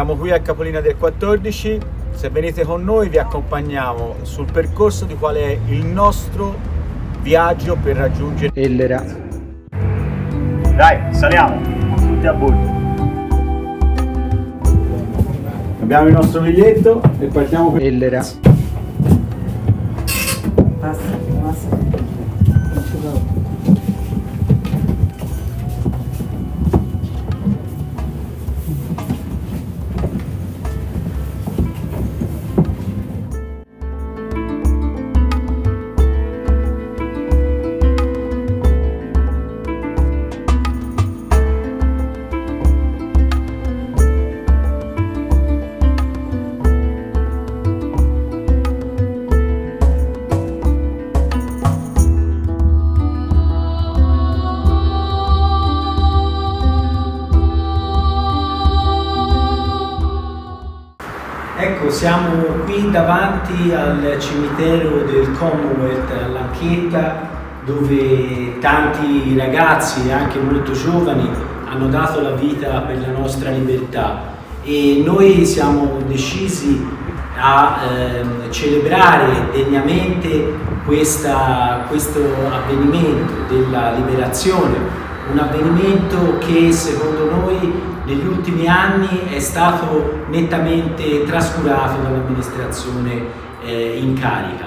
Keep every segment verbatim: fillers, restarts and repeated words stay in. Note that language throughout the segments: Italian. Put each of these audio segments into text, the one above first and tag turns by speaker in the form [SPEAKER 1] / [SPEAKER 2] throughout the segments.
[SPEAKER 1] Siamo qui a Capolina del quattordici, se venite con noi vi accompagniamo sul percorso di qual è il nostro viaggio per raggiungere Ellera. Dai, saliamo, tutti a bordo. Abbiamo il nostro biglietto e partiamo per Ellera. Passa, passa. Ecco, siamo qui davanti al cimitero del Commonwealth a Lanchetta, dove tanti ragazzi, anche molto giovani, hanno dato la vita per la nostra libertà, e noi siamo decisi a ehm, celebrare degnamente questa, questo avvenimento della liberazione, un avvenimento che secondo noi negli ultimi anni è stato nettamente trascurato dall'amministrazione eh, in carica.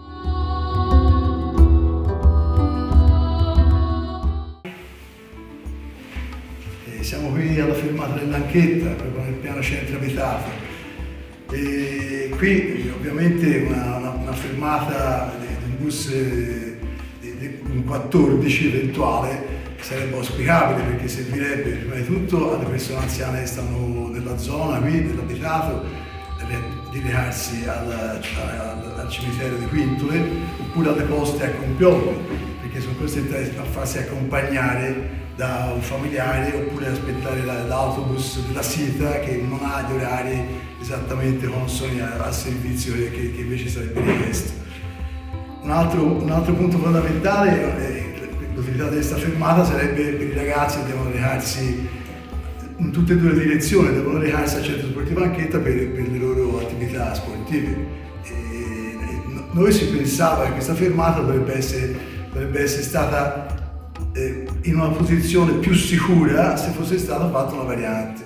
[SPEAKER 2] E siamo qui alla fermata del Lanchetta, proprio nel piano centro abitato. E qui ovviamente una, una, una fermata di un bus di, di un quattordici eventuale sarebbe auspicabile, perché servirebbe prima di tutto alle persone anziane che stanno nella zona qui dell'abitato di recarsi al, al, al cimitero di Quintole, oppure alle poste a Compiobbi, perché sono costrette a farsi accompagnare da un familiare, oppure ad aspettare l'autobus della Sita che non ha gli orari esattamente consoni al servizio che, che invece sarebbe richiesto. Un altro, un altro punto fondamentale è l'utilità di questa fermata sarebbe per i ragazzi che devono recarsi in tutte e due le direzioni, devono recarsi al centro sportivo Lanchetta per, per le loro attività sportive. E, e noi si pensava che questa fermata dovrebbe essere, dovrebbe essere stata eh, in una posizione più sicura se fosse stata fatta una variante.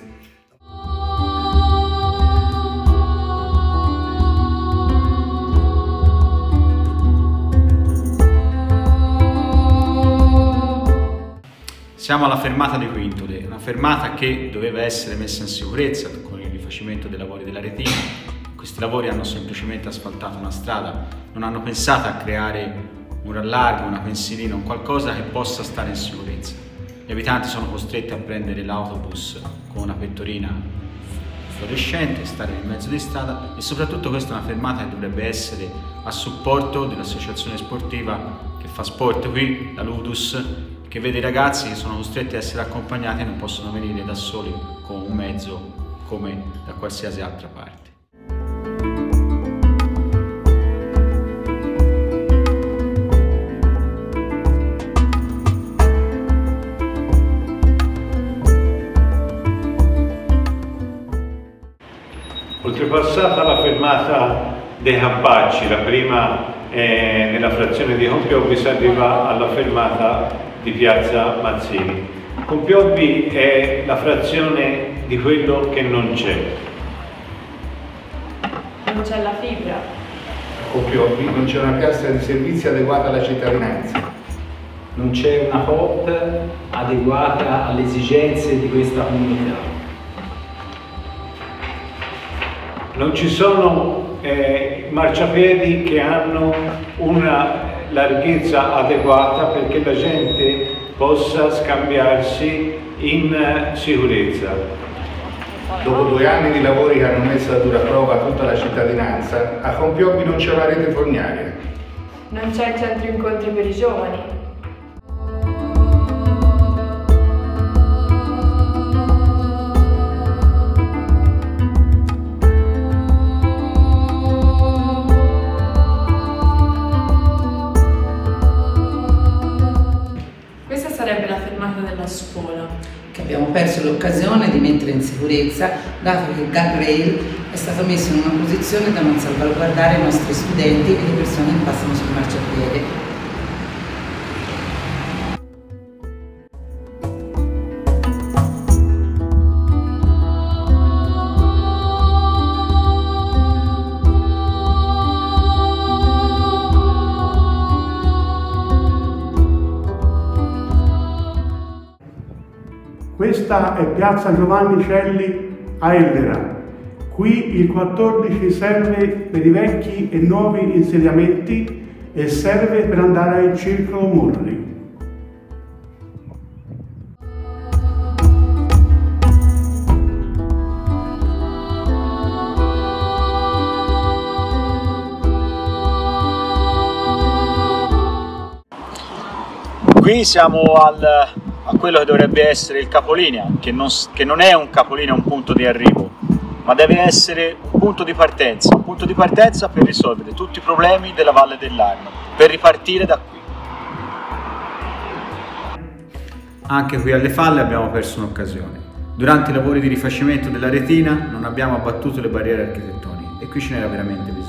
[SPEAKER 1] Siamo alla fermata di Quintole, una fermata che doveva essere messa in sicurezza con il rifacimento dei lavori della retina. Questi lavori hanno semplicemente asfaltato una strada, non hanno pensato a creare un rallargo, una pensilina, un qualcosa che possa stare in sicurezza. Gli abitanti sono costretti a prendere l'autobus con una pettorina fluorescente, stare nel mezzo di strada, e soprattutto questa è una fermata che dovrebbe essere a supporto dell'associazione sportiva che fa sport qui, la Ludus, che vede i ragazzi che sono costretti a essere accompagnati e non possono venire da soli con un mezzo come da qualsiasi altra parte.
[SPEAKER 3] Oltrepassata la fermata dei Campacci, la prima è nella frazione di Compiobbi, si arriva alla fermata di piazza Mazzini. Compiobbi è la frazione di quello che non c'è.
[SPEAKER 4] Non c'è la fibra.
[SPEAKER 5] A Compiobbi non c'è una piazza di servizi adeguata alla cittadinanza.
[SPEAKER 6] Non c'è una P O P adeguata alle esigenze di questa comunità.
[SPEAKER 3] Non ci sono eh, marciapiedi che hanno una larghezza adeguata perché la gente possa scambiarsi in sicurezza.
[SPEAKER 5] Dopo due anni di lavori che hanno messo a dura prova tutta la cittadinanza, a Compiobbi non c'è la rete fognaria.
[SPEAKER 4] Non c'è il centro incontri per i giovani. Questa sarebbe la fermata della scuola.
[SPEAKER 7] Che abbiamo perso l'occasione di mettere in sicurezza, dato che il guardrail è stato messo in una posizione da non salvaguardare i nostri studenti e le persone che passano sul marciapiede.
[SPEAKER 8] Questa è piazza Giovanni Celli a Ellera. Qui il quattordici serve per i vecchi e nuovi insediamenti e serve per andare al circolo Murri.
[SPEAKER 1] Qui siamo al, a quello che dovrebbe essere il capolinea, che non, che non è un capolinea, un punto di arrivo, ma deve essere un punto di partenza, un punto di partenza per risolvere tutti i problemi della Valle dell'Arno, per ripartire da qui. Anche qui alle Falle abbiamo perso un'occasione. Durante i lavori di rifacimento della retina non abbiamo abbattuto le barriere architettoniche e qui ce n'era veramente bisogno.